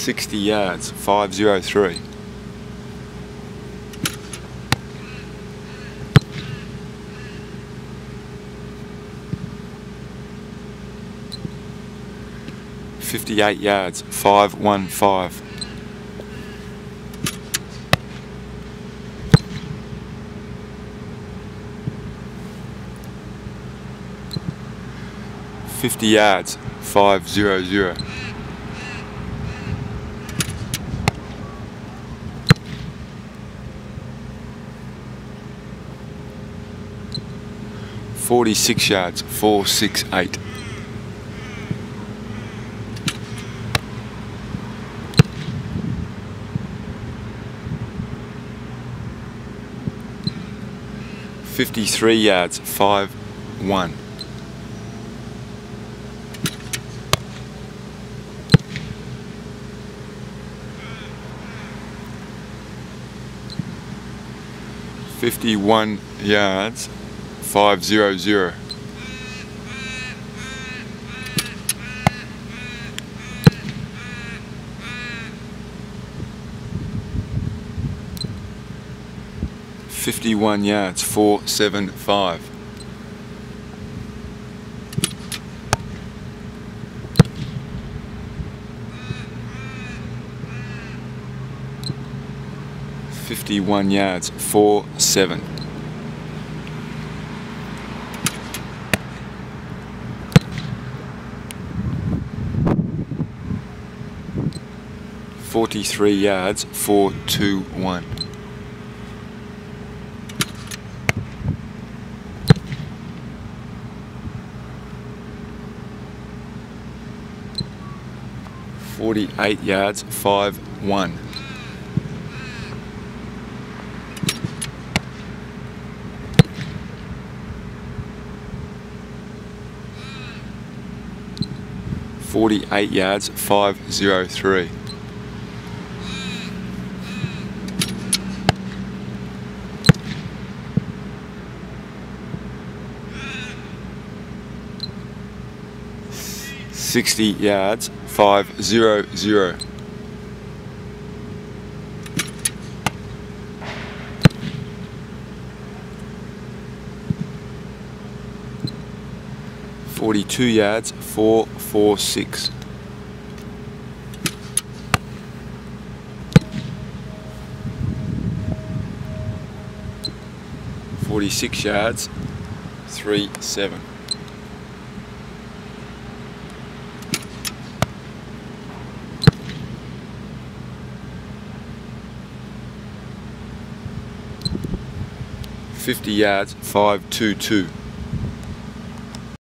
60 yards, 503. 58 yards, 515. 50 yards, 500. 46 yards, 468. 53 yards, 5-1. 51 yards, 500. 51 yards, 475. 51 yards, 47. 43 yards, 421. 48 yards, 5-1. 48 yards, 503. 60 yards, 500. 42 yards, 446. 46 yards, 37. 50 yards, 522.